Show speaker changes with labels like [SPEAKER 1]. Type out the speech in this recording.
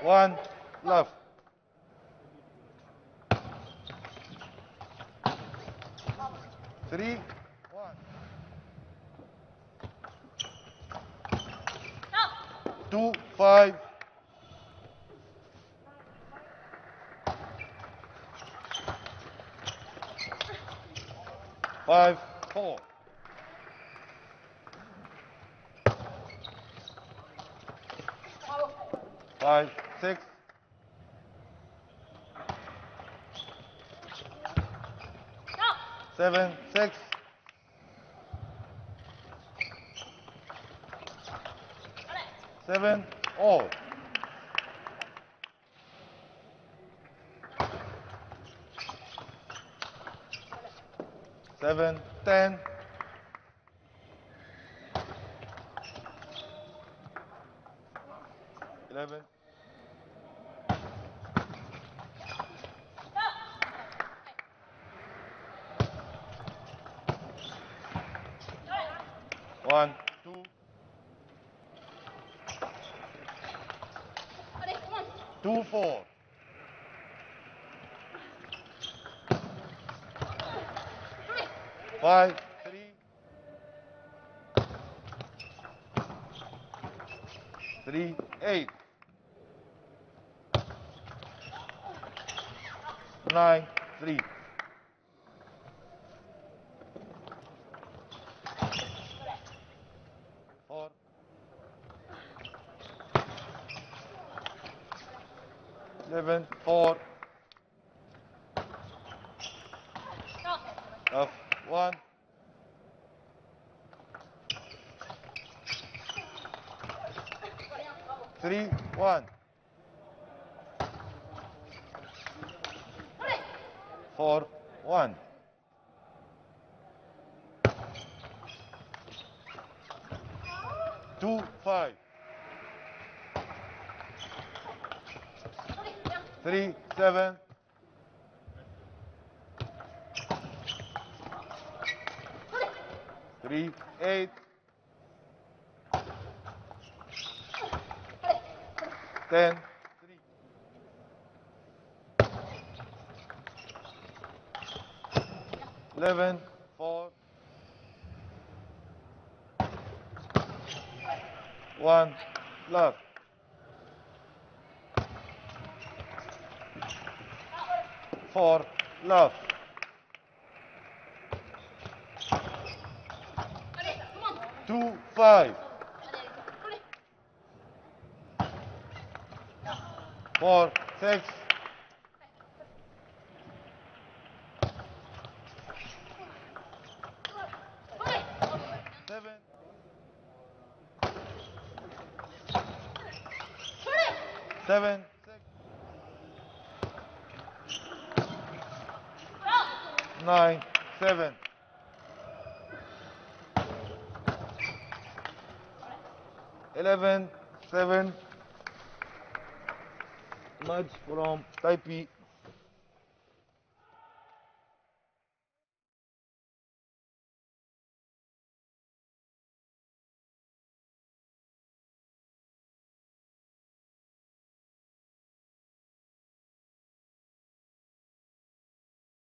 [SPEAKER 1] 1, love. 3, 1. 2, 5. 5, 4. 5, 6. 7, 6. 7, all. 7, 10. 11. 1, 2. 2, 4. 5, 3. 3, 8. 9, 3. 4. 11, 4. Off, 1. 3, 1. 4, 1. 2, 5. 3, 7. 3, 8. 10, 3. 11, 4. 1, love. 4, love. 2, 5. 4, 6. 7. 7, 6. 9, 7. 11, 7. Much from Taipei.